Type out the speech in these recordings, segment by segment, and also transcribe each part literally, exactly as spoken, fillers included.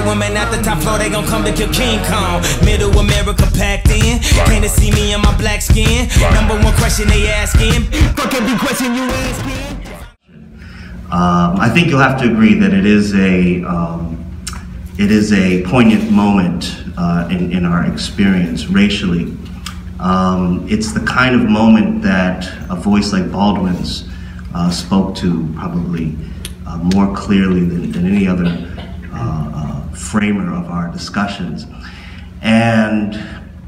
women at the top floor, they gon' come to kill King Kong. Middle America packed in, came to see me in my black skin. Number one question they asking, fuck every question you asking. Um, I think you'll have to agree that it is a um, it is a poignant moment uh, in, in our experience racially. Um, it's the kind of moment that a voice like Baldwin's uh, spoke to probably uh, more clearly than, than any other uh, uh, framer of our discussions. And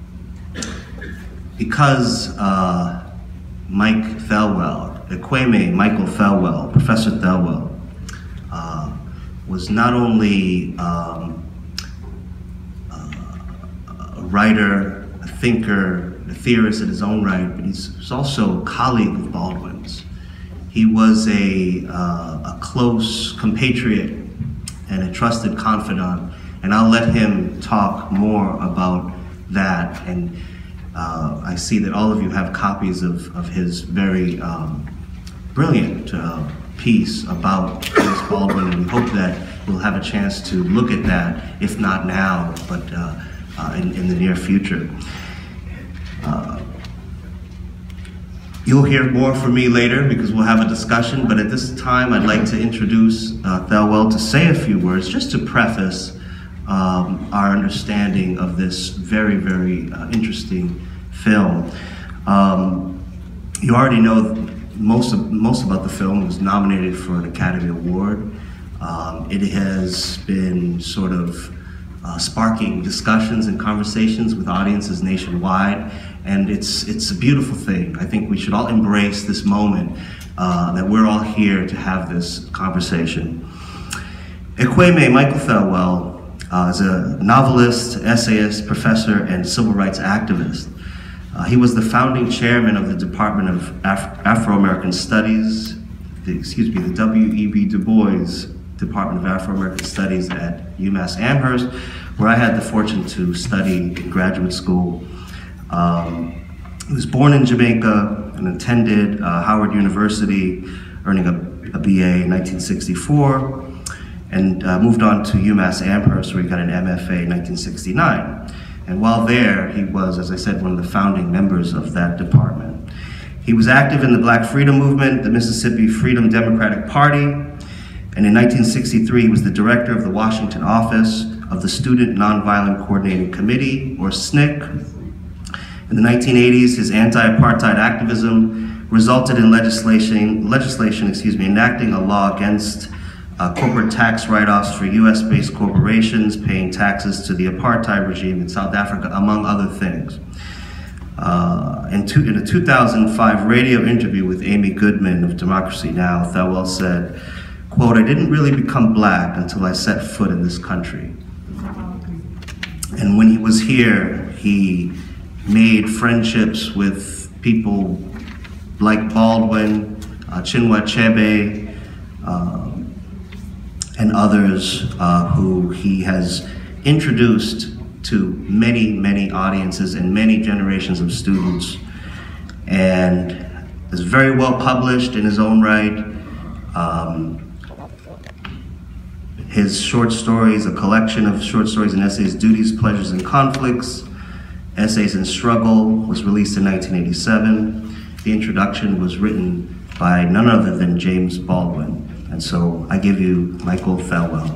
because uh, Mike Thelwell, Ekweme Michael Thelwell, Professor Thelwell, uh, was not only um, uh, a writer, a thinker, a theorist in his own right, but he's, he's also a colleague of Baldwin's. He was a, uh, a close compatriot and a trusted confidant, and I'll let him talk more about that. And uh, I see that all of you have copies of, of his very um, brilliant uh, piece about James Baldwin, and we hope that we'll have a chance to look at that, if not now, but uh, uh, in, in the near future. Uh, you'll hear more from me later because we'll have a discussion, but at this time I'd like to introduce uh, Thelwell to say a few words, just to preface um, our understanding of this very, very uh, interesting film. Um, you already know most, of, most about the film. It was nominated for an Academy Award. Um, it has been sort of uh, sparking discussions and conversations with audiences nationwide, and it's, it's a beautiful thing. I think we should all embrace this moment uh, that we're all here to have this conversation. Ekweme Michael Thelwell uh, is a novelist, essayist, professor, and civil rights activist. Uh, he was the founding chairman of the Department of Af Afro-American Studies, the, excuse me, the W E B Du Bois Department of Afro-American Studies at UMass Amherst, where I had the fortune to study in graduate school. Um, he was born in Jamaica and attended uh, Howard University, earning a, a B A in nineteen sixty-four, and uh, moved on to UMass Amherst, where he got an M F A in nineteen sixty-nine. And while there, he was, as I said, one of the founding members of that department. He was active in the Black Freedom Movement, the Mississippi Freedom Democratic Party, and in nineteen sixty-three, he was the director of the Washington office of the Student Nonviolent Coordinating Committee, or S N C C. In the nineteen eighties, his anti-apartheid activism resulted in legislation, legislation excuse me, enacting a law against uh, corporate tax write-offs for U S based corporations paying taxes to the apartheid regime in South Africa, among other things. Uh, in, two, in a two thousand five radio interview with Amy Goodman of Democracy Now!, Thelwell said, quote, "I didn't really become black until I set foot in this country." And when he was here, he made friendships with people like Baldwin, uh, Chinua Achebe, um, and others uh, who he has introduced to many, many audiences and many generations of students, and is very well published in his own right. Um, his short stories, a collection of short stories and essays, Duties, Pleasures, and Conflicts, Essays in Struggle, was released in nineteen eighty-seven. The introduction was written by none other than James Baldwin. And so I give you Michael Thelwell.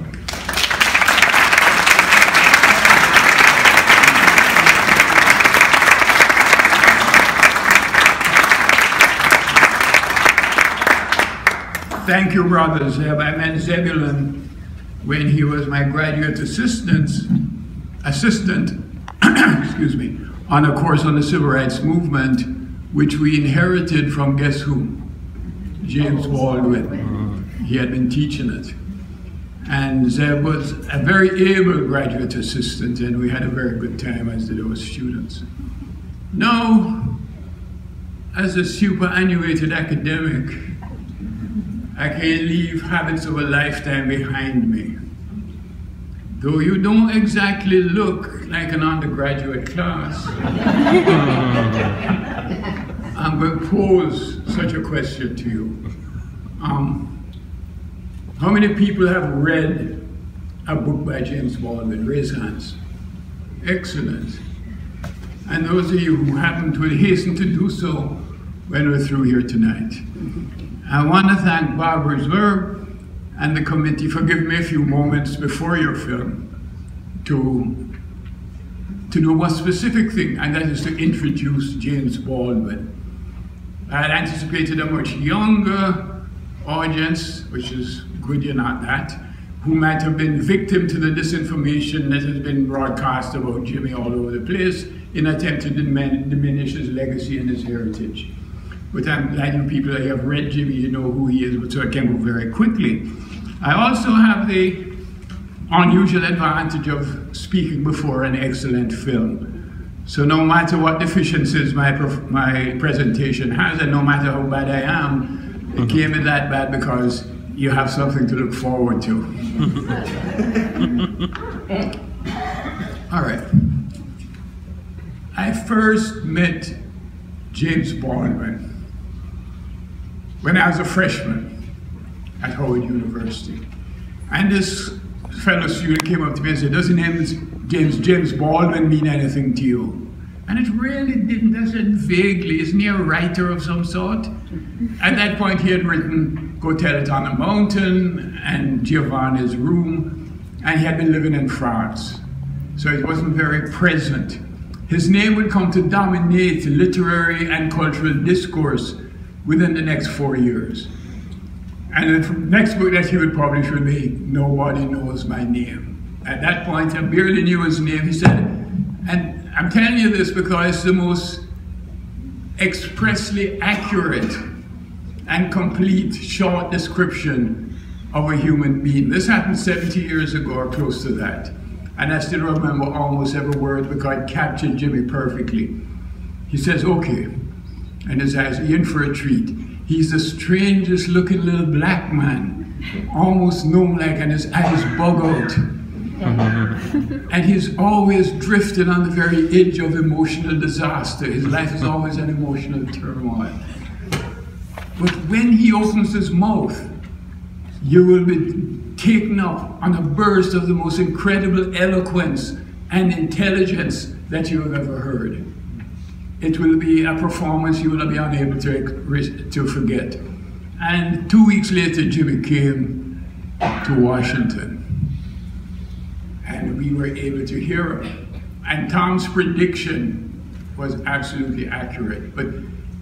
Thank you, brother Zeb. I met Zebulon when he was my graduate assistant, assistant, excuse me, on a course on the civil rights movement, which we inherited from guess who? James Baldwin. He had been teaching it. And Zeb was a very able graduate assistant, and we had a very good time, as did our students. Now, as a superannuated academic, I can leave habits of a lifetime behind me. Though you don't exactly look like an undergraduate class, I'm going to pose such a question to you. Um, how many people have read a book by James Baldwin? Raise hands. Excellent. And those of you who happened to hasten to do so when we're through here tonight. I want to thank Barbara Zwerb and the committee for giving me a few moments before your film to, to do one specific thing, and that is to introduce James Baldwin. I had anticipated a much younger audience, which is good you're not that, who might have been victim to the disinformation that has been broadcast about Jimmy all over the place in an attempt to diminish his legacy and his heritage. But I'm glad you people that have read Jimmy, you know who he is, but so I can go very quickly. I also have the unusual advantage of speaking before an excellent film. So no matter what deficiencies my, my presentation has, and no matter how bad I am, it can't be that bad because you have something to look forward to. All right. I first met James Baldwin when I was a freshman at Howard University. And this fellow student came up to me and said, does the name James, James Baldwin mean anything to you? And it really didn't. I said, vaguely, isn't he a writer of some sort? At that point, he had written Go Tell It on a Mountain and Giovanni's Room, and he had been living in France. So it wasn't very present. His name would come to dominate literary and cultural discourse within the next four years. And the next book that he would publish would be Nobody Knows My Name. At that point, I barely knew his name. He said, and I'm telling you this because it's the most expressly accurate and complete short description of a human being. This happened seventy years ago or close to that. And I still remember almost every word because it captured Jimmy perfectly. He says, okay, and his eyes, in for a treat. He's the strangest looking little black man, almost gnome-like, and his eyes bug out. And he's always drifting on the very edge of emotional disaster. His life is always an emotional turmoil. But when he opens his mouth, you will be taken up on a burst of the most incredible eloquence and intelligence that you have ever heard. It will be a performance you will be unable to, to forget. And two weeks later, Jimmy came to Washington. And we were able to hear him. And Tom's prediction was absolutely accurate. But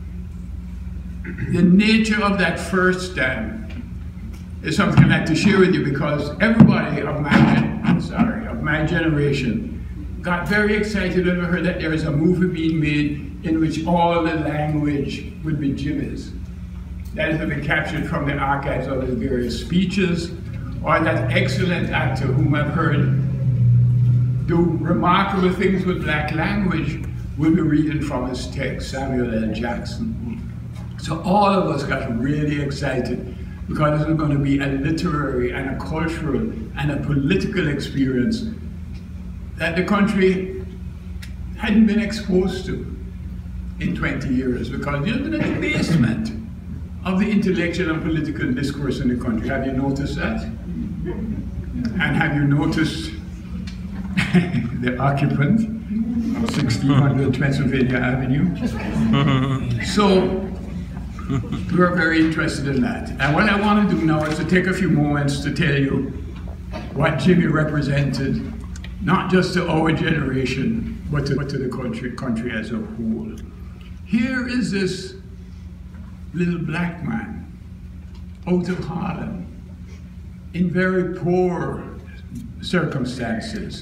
the nature of that first time is something I'd like to share with you because everybody of my, sorry, of my generation got very excited when we heard that there is a movie being made in which all the language would be Jimmy's. That is to be captured from the archives of his various speeches, or that excellent actor whom I've heard do remarkable things with black language will be reading from his text, Samuel L. Jackson. So all of us got really excited because this is going to be a literary and a cultural and a political experience that the country hadn't been exposed to in twenty years because you've been in the basement of the intellectual and political discourse in the country. Have you noticed that? And have you noticed the occupant of sixteen hundred Pennsylvania Avenue? So we're very interested in that. And what I want to do now is to take a few moments to tell you what Jimmy represented, not just to our generation, but to, but to the country, country as a whole. Here is this little black man out of Harlem in very poor circumstances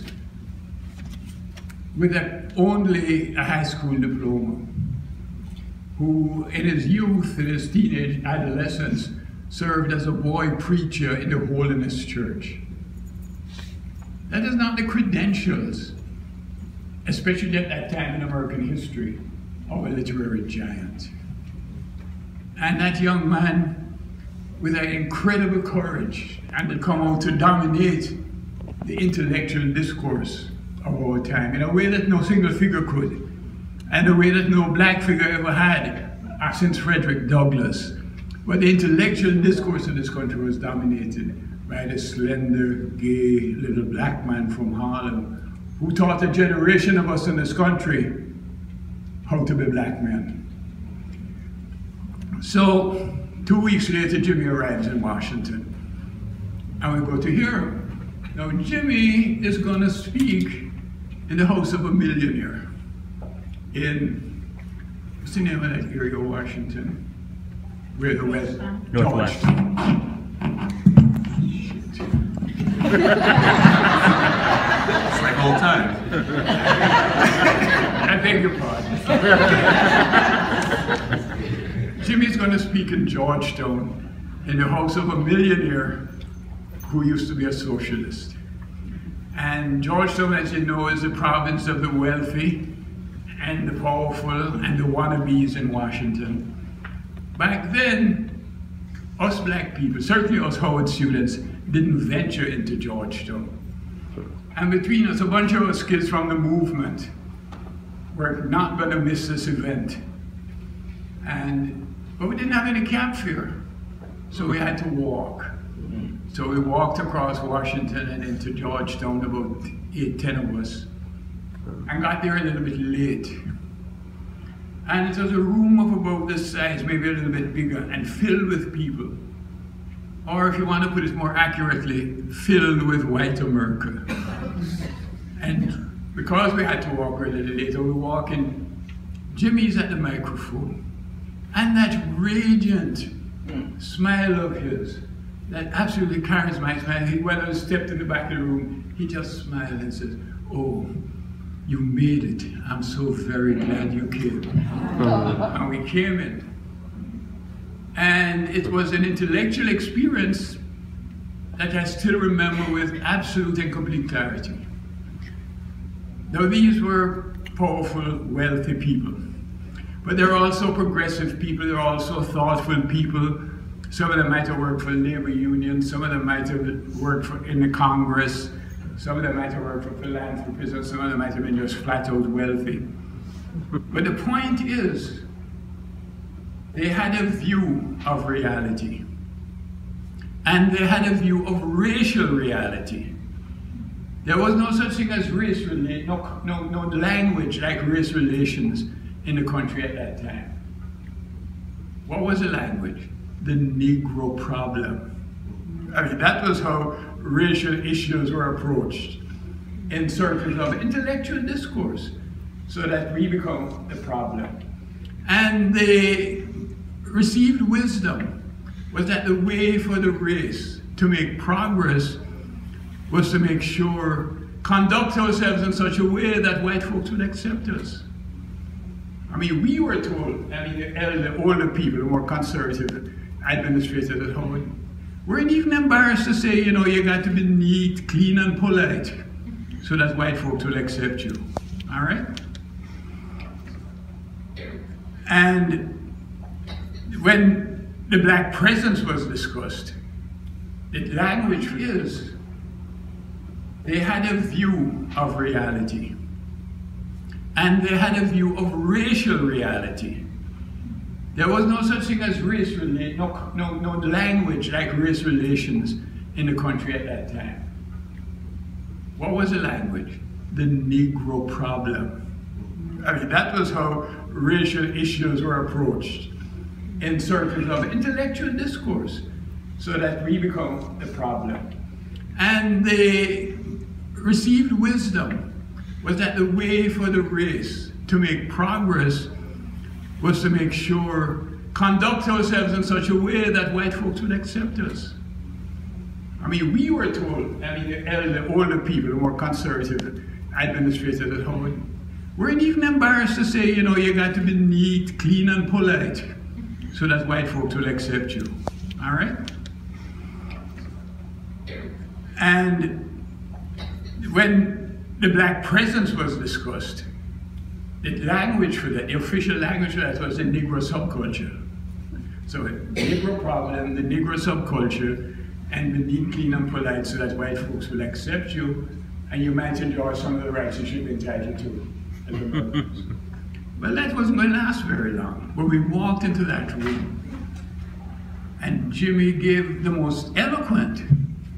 with a, only a high school diploma, who in his youth, in his teenage adolescence, served as a boy preacher in the Holiness Church. That is not the credentials, especially at that time in American history, of a literary giant. And that young man, with an incredible courage, and will come out to dominate the intellectual discourse of our time in a way that no single figure could, and a way that no black figure ever had since Frederick Douglass. But the intellectual discourse of this country was dominated by the slender, gay little black man from Harlem who taught a generation of us in this country how to be black men. So, two weeks later, Jimmy arrives in Washington, and we go to hear him. Now, Jimmy is going to speak in the house of a millionaire in, what's the name of that area, Washington? Where the West? Northwest. It's like old times. I beg your pardon. Jimmy's going to speak in Georgetown in the house of a millionaire who used to be a socialist. And Georgetown, as you know, is the province of the wealthy and the powerful and the wannabes in Washington. Back then, us black people, certainly us Howard students, didn't venture into Georgetown. And between us, a bunch of us kids from the movement were not going to miss this event. And, but we didn't have any cab fare, so we had to walk. So we walked across Washington and into Georgetown, about eight, ten of us, and got there a little bit late. And it was a room of about this size, maybe a little bit bigger, and filled with people. Or if you want to put it more accurately, filled with white America. And because we had to walk a little later, we walk in, Jimmy's at the microphone. And that radiant smile of his, that absolutely charismatic smile, he went and stepped in the back of the room, he just smiled and said, "Oh, you made it. I'm so very glad you came." And we came in. And it was an intellectual experience that I still remember with absolute and complete clarity. Now, these were powerful, wealthy people. But they're also progressive people, they're also thoughtful people. Some of them might have worked for labor unions, some of them might have worked for, in the Congress, some of them might have worked for philanthropists, and some of them might have been just flat out wealthy. But the point is, they had a view of reality. And they had a view of racial reality. There was no such thing as race relations, no, no, no language like race relations in the country at that time. What was the language? The Negro problem. I mean, that was how racial issues were approached in circles of intellectual discourse, so that we become the problem. And they received wisdom was that the way for the race to make progress was to make sure, conduct ourselves in such a way that white folks would accept us. I mean, we were told, I mean, the elder, older people, the more conservative administrators at home, weren't even embarrassed to say, you know, you got to be neat, clean, and polite so that white folks will accept you, all right? And when the black presence was discussed, the language is, they had a view of reality. And they had a view of racial reality. There was no such thing as race relations, no, no, no language like race relations in the country at that time. What was the language? The Negro problem. I mean, that was how racial issues were approached in circles of intellectual discourse, so that we become the problem. And they received wisdom was that the way for the race to make progress was to make sure, conduct ourselves in such a way that white folks would accept us. I mean, we were told, I mean, the elder, older people, the more conservative administrators at home, weren't even embarrassed to say, you know, you got to be neat, clean, and polite so that white folks will accept you, all right? And when the black presence was discussed, the language for that, the official language for that was the Negro subculture. So the Negro problem, the Negro subculture, and the neat, clean, and polite so that white folks will accept you, and you might enjoy some of the rights you should be entitled to as Americans. Well, that wasn't going to last very long. But we walked into that room, and Jimmy gave the most eloquent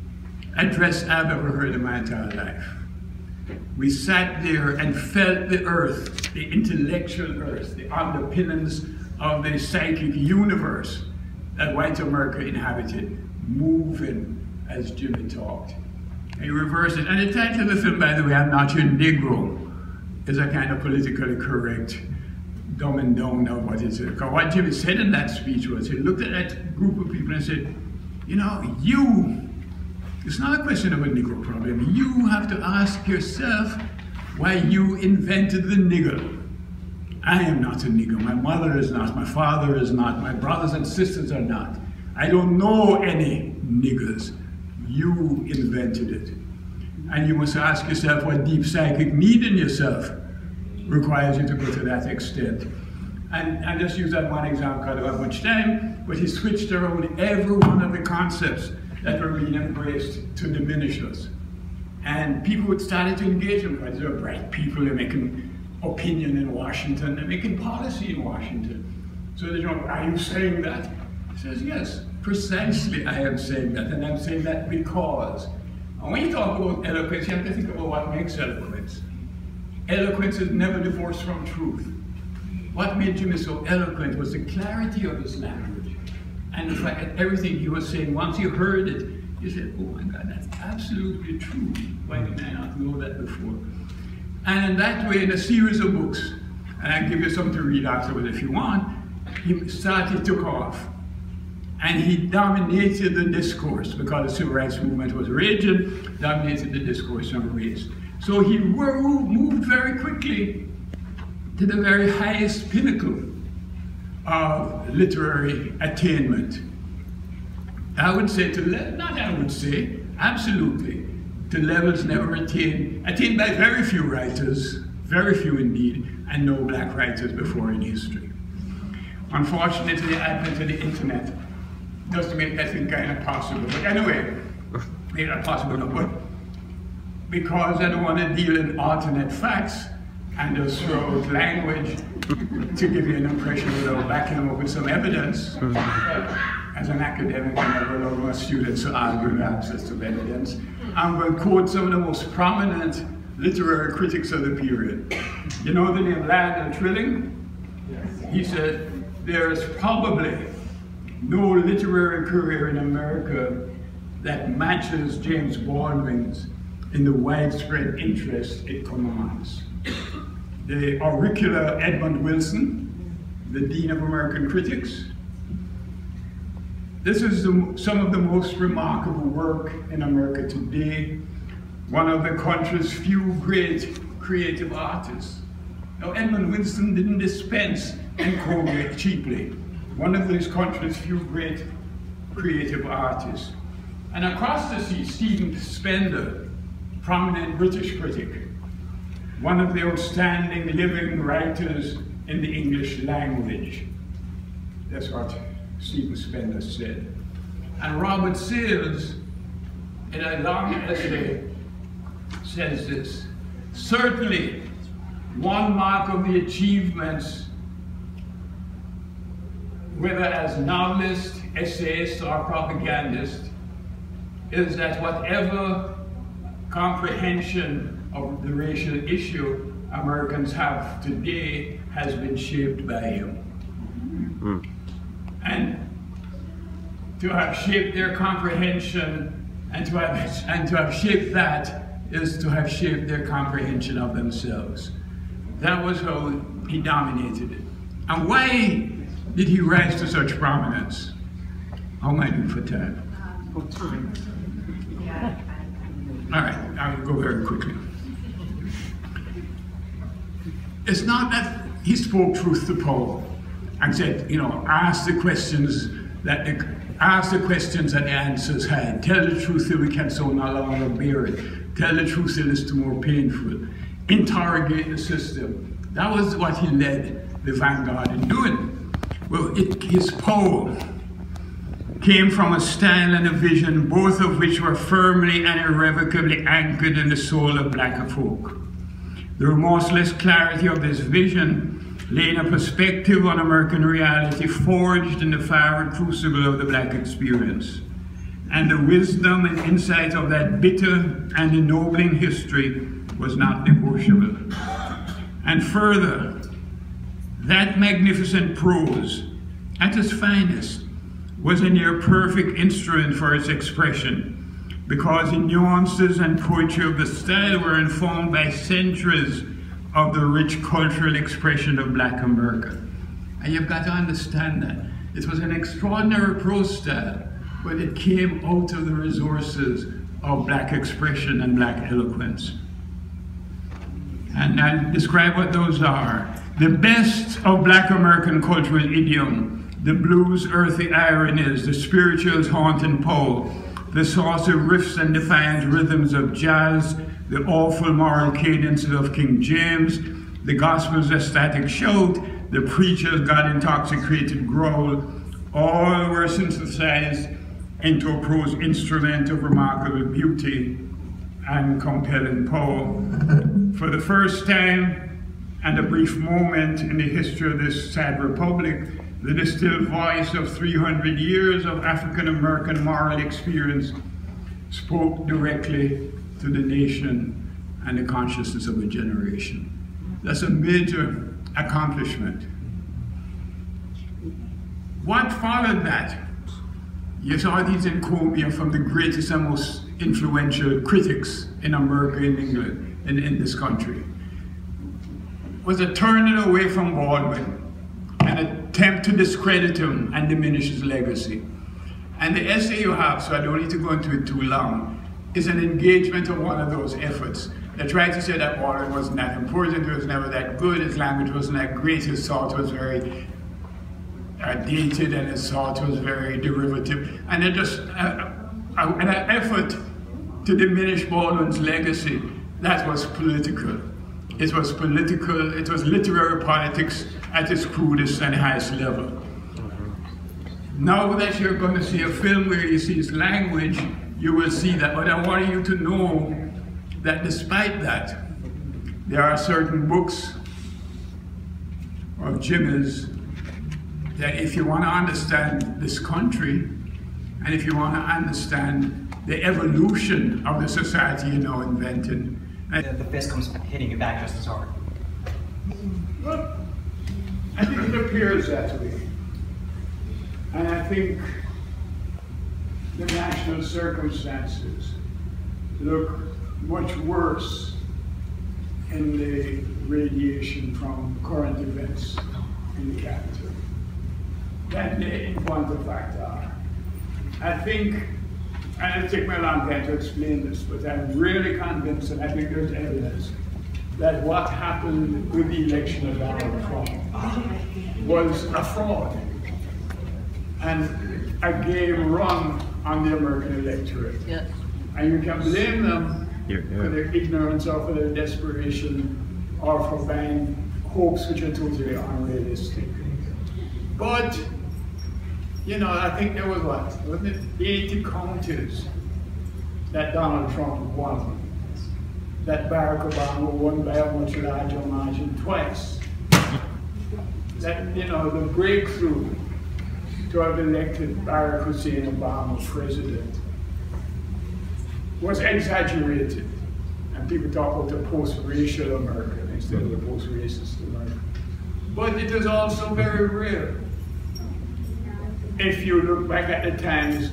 address I've ever heard in my entire life. We sat there and felt the earth, the intellectual earth, the underpinnings of the psychic universe that white America inhabited, moving as Jimmy talked. And he reversed it. And the title of the film, by the way, I'm Not Your Negro, is a kind of politically correct dumbing down of what it is. Because what Jimmy said in that speech was, he looked at that group of people and said, you know, you, it's not a question of a Negro problem. You have to ask yourself why you invented the nigger. I am not a nigger. My mother is not. My father is not. My brothers and sisters are not. I don't know any niggers. You invented it. And you must ask yourself what deep psychic need in yourself requires you to go to that extent. And I just use that one example because I don't have much time, but he switched around every one of the concepts that were being embraced to diminish us. And people would start to engage them because they're bright people, they're making opinion in Washington, they're making policy in Washington. So they don't, are you saying that? He says, yes, precisely I am saying that, and I'm saying that because. And when you talk about eloquence, you have to think about what makes eloquence. Eloquence is never divorced from truth. What made Jimmy so eloquent was the clarity of his language. And the fact that everything he was saying, once you heard it, you said, oh my God, that's absolutely true. Why did I not know that before? And in that way, in a series of books, and I'll give you something to read afterwards if you want, he started, took off. And he dominated the discourse because the civil rights movement was raging, dominated the discourse on race. So he moved very quickly to the very highest pinnacle of literary attainment. I would say to, not I would say, absolutely, to levels never attained, attained by very few writers, very few indeed, and no black writers before in history. Unfortunately, the advent of the internet does make that thing kind of possible. But anyway, it's not possible, no, but because I don't want to deal in alternate facts and just throw out language to give you an impression without backing them up with some evidence. As an academic, I never allow my students to argue with access to evidence. I'm going to quote some of the most prominent literary critics of the period. You know the name Landon Trilling? Yes. He said, there is probably no literary career in America that matches James Baldwin's in the widespread interest it commands. The auricular Edmund Wilson, the Dean of American Critics. This is the, some of the most remarkable work in America today. One of the country's few great creative artists. Now, Edmund Wilson didn't dispense encoding cheaply. One of this country's few great creative artists. And across the sea, Stephen Spender, prominent British critic, one of the outstanding living writers in the English language. That's what Stephen Spender said. And Robert Sales, in a long essay, says this: certainly, one mark of the achievements, whether as novelist, essayist, or propagandist, is that whatever comprehension of the racial issue Americans have today has been shaped by him. Mm. And to have shaped their comprehension and to have, and to have shaped that is to have shaped their comprehension of themselves. That was how he dominated it. And why did he rise to such prominence? How am I doing for time? For time. All right, I will go very quickly. It's not that he spoke truth to power and said, you know, ask the questions that the, ask the questions that the answers had. Tell the truth till we can so no longer bear it. Tell the truth till it's too more painful. Interrogate the system. That was what he led the vanguard in doing. Well, it, his power came from a style and a vision, both of which were firmly and irrevocably anchored in the soul of black folk. The remorseless clarity of this vision lay in a perspective on American reality forged in the fiery crucible of the black experience. and the wisdom and insight of that bitter and ennobling history was not negotiable. And further, that magnificent prose, at its finest, was a near perfect instrument for its expression, because the nuances and poetry of the style were informed by centuries of the rich cultural expression of Black America. And you've got to understand that. It was an extraordinary prose style, but it came out of the resources of Black expression and Black eloquence. And I'll describe what those are. The best of Black American cultural idiom, the blues' earthy ironies, the spirituals' haunting pole, the saucy riffs and defiant rhythms of jazz, the awful moral cadences of King James, the gospel's ecstatic shout, the preacher's God-intoxicated growl, all were synthesized into a prose instrument of remarkable beauty and compelling power. For the first time, and a brief moment in the history of this sad republic, the distilled voice of three hundred years of African-American moral experience spoke directly to the nation and the consciousness of a generation. That's a major accomplishment. What followed that? You saw these encomiums from the greatest and most influential critics in America and England, in, in this country. Was a turning away from Baldwin, an attempt to discredit him and diminish his legacy. And the essay you have, so I don't need to go into it too long, is an engagement of one of those efforts. They tried to say that Baldwin wasn't that important, it was never that good, his language wasn't that great, his thought was very uh, dated, and his thought was very derivative. And it just, uh, uh, an effort to diminish Baldwin's legacy, that was political. It was political, it was literary politics at its crudest and highest level. Now that you're going to see a film where you see his language, you will see that. But I want you to know that despite that, there are certain books of Jimmy's that if you want to understand this country, and if you want to understand the evolution of the society you're now inventing, The, the fist comes hitting you back just as hard. Well, I think it appears that way. And I think the national circumstances look much worse in the radiation from current events in the capital than they in point of fact are. I think, and it'll take me a long time to explain this, but I'm really convinced, and I think there's evidence, that what happened with the election of Donald Trump was a fraud and a game run on the American electorate. Yes. And you can blame them yeah, yeah. for their ignorance or for their desperation or for buying hopes which are totally unrealistic. But you know, I think there was what, wasn't it eighty counties that Donald Trump won, that Barack Obama won by a much larger margin twice. That, you know, the breakthrough to have elected Barack Hussein Obama president was exaggerated. And people talk about the post-racial America instead of the post-racist America. But it is also very real. If you look back at the times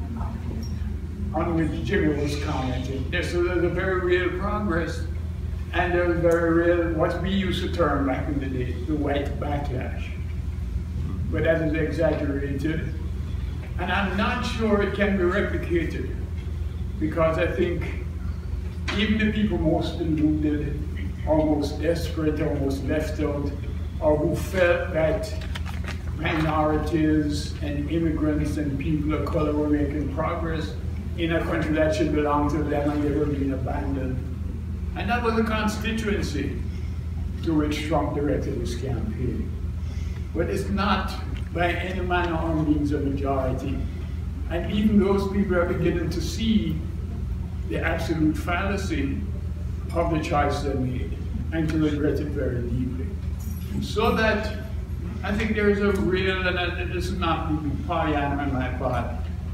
on which Jimmy was commenting, there's, so there's a very real progress, and there's very real, what we used to term back in the day, the white backlash. But that is exaggerated, and I'm not sure it can be replicated, because I think even the people most deluded, or most desperate, or most left out, or who felt that minorities and immigrants and people of color were making progress in a country that should belong to them and they were being abandoned. And that was a constituency to which Trump directed his campaign. But it's not by any manner or means a majority. And even those people are beginning to see the absolute fallacy of the choice they made and to regret it very deeply. So that I think there is a real, and this is not even Pollyanna on my part,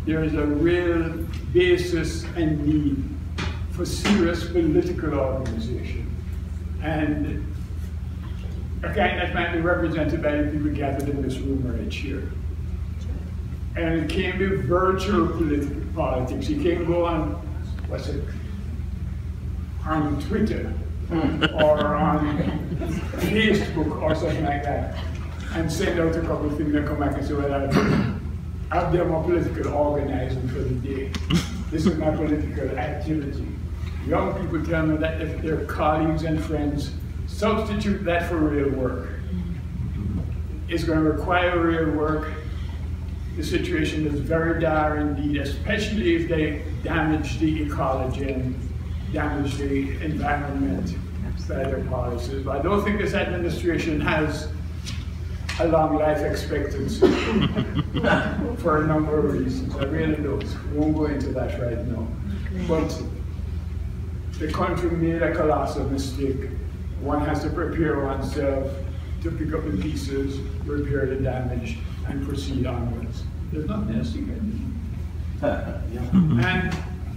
there is a real basis and need for serious political organization. And again, that might be represented by the people gathered in this room right here. And it can be virtual political politics. You can go on, what's it, on Twitter or on Facebook or something like that, and send out a couple of things and come back and say, well, I've, I've done my political organizing for the day. This is my political activity. Young people tell me that if their colleagues and friends substitute that for real work, it's going to require real work. The situation is very dire indeed, especially if they damage the ecology and damage the environment by their policies. But I don't think this administration has a long life expectancy for a number of reasons. I really don't. We won't go into that right now. But the country made a colossal mistake. One has to prepare oneself to pick up the pieces, repair the damage, and proceed onwards. There's nothing else you can do. And,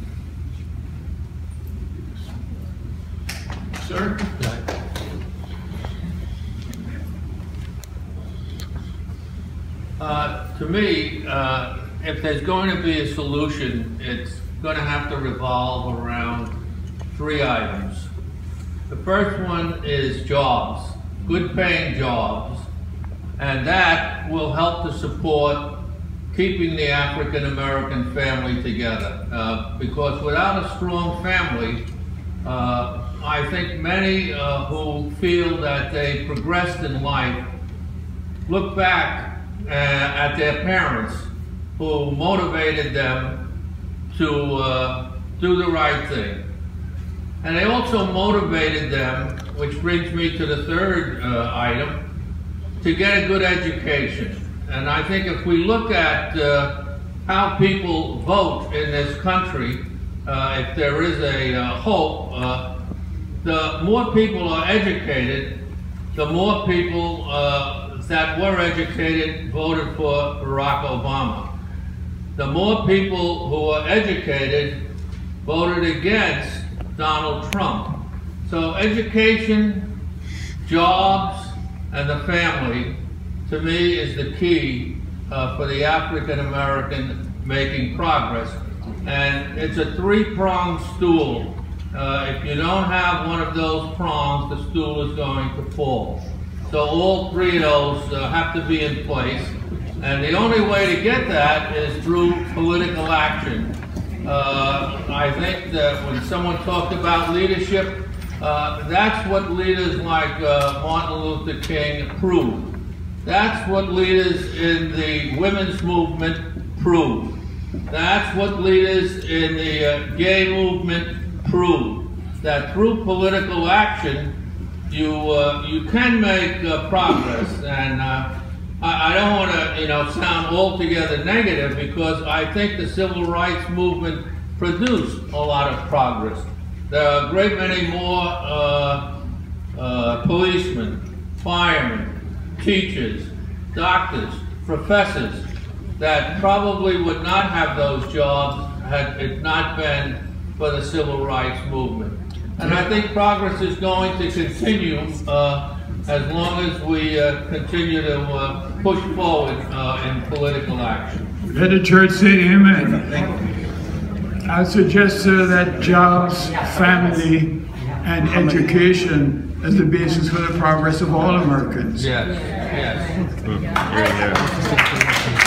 sir? Uh, to me, uh, if there's going to be a solution, it's going to have to revolve around three items. The first one is jobs, good paying jobs, and that will help to support keeping the African American family together. Uh, because without a strong family, uh, I think many uh, who feel that they progressed in life look back uh, at their parents who motivated them to uh, do the right thing. And they also motivated them, which brings me to the third uh, item, to get a good education. And I think if we look at uh, how people vote in this country, uh, if there is a uh, hope, uh, the more people are educated, the more people uh, that were educated voted for Barack Obama. The more people who are educated voted against Donald Trump. So education, jobs, and the family, to me, is the key uh, for the African American making progress. And it's a three-pronged stool. Uh, if you don't have one of those prongs, the stool is going to fall. So all three of those uh, have to be in place. And the only way to get that is through political action. Uh, I think that when someone talked about leadership, uh, that's what leaders like uh, Martin Luther King proved. That's what leaders in the women's movement proved. That's what leaders in the uh, gay movement proved. That through political action, you uh, you can make uh, progress. And uh, I, I don't want to, you know, sound altogether negative, because I think the civil rights movement produced a lot of progress. There are a great many more uh, uh, policemen, firemen, teachers, doctors, professors that probably would not have those jobs had it not been for the civil rights movement. And I think progress is going to continue uh, as long as we uh, continue to uh, push forward uh, in political action. Let the church say amen. I suggest uh, that jobs, family, and education as the basis for the progress of all Americans. Yes, yes. Mm. Yeah, yeah.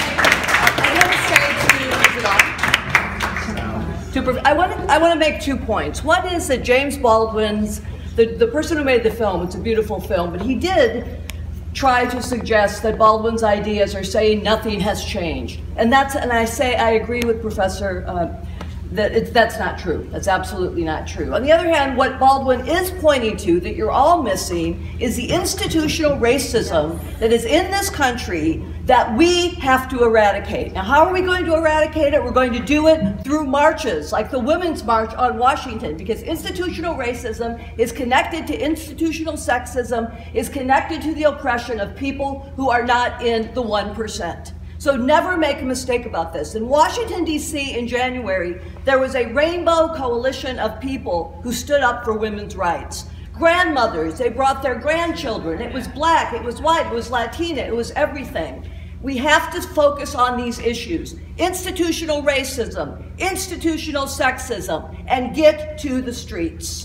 To, I want to I want to make two points. One is that James Baldwin's, the, the person who made the film, it's a beautiful film, but he did try to suggest that Baldwin's ideas are saying nothing has changed. And that's, and I say, I agree with Professor uh, that it's, that's not true. That's absolutely not true. On the other hand, what Baldwin is pointing to that you're all missing is the institutional racism that is in this country that we have to eradicate. Now, how are we going to eradicate it? We're going to do it through marches, like the Women's March on Washington, because institutional racism is connected to institutional sexism, is connected to the oppression of people who are not in the one percent. So never make a mistake about this. In Washington, D C in January, there was a rainbow coalition of people who stood up for women's rights. Grandmothers, they brought their grandchildren. It was black, it was white, it was Latina, it was everything. We have to focus on these issues. Institutional racism, institutional sexism, and get to the streets.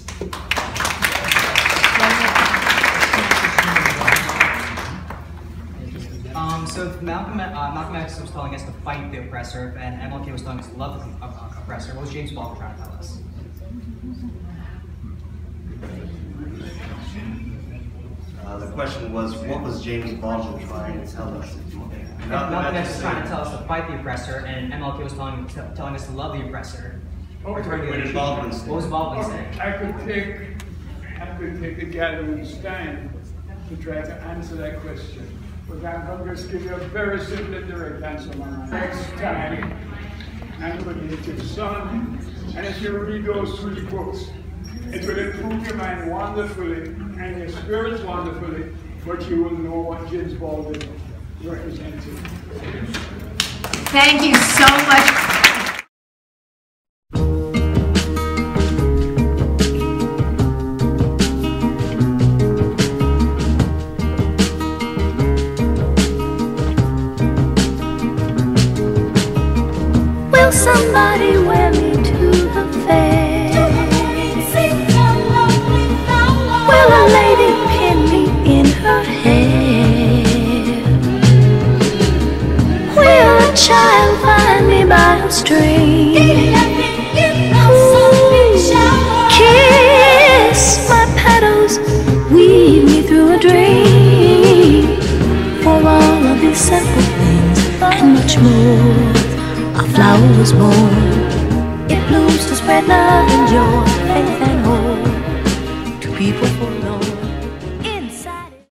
Um, so if Malcolm, uh, Malcolm X was telling us to fight the oppressor, and M L K was telling us to love the uh, oppressor, what was James Baldwin trying to tell us? Uh, the question was, what was James Baldwin trying to tell us? Malcolm X was trying to tell us to fight the oppressor, and M L K was telling, t telling us to love the oppressor. Okay. What did Baldwin say? What was Baldwin Okay. saying? I could take, I could take a gathering stand to try to answer that question. But I'm going to just give you a very simple and direct answer, man. Next time, I'm going to give son, and if you read those three books, it will improve your mind wonderfully and your spirits wonderfully, but you will know what James Baldwin represented. Thank you so much. Will somebody wear me to the fair? Will a lady pin me in her hair? Will a child find me by a string? Kiss my petals, weave me through a dream. For all of these simple things and much more, a flower was born. It blooms to spread love and joy, faith and hope to people for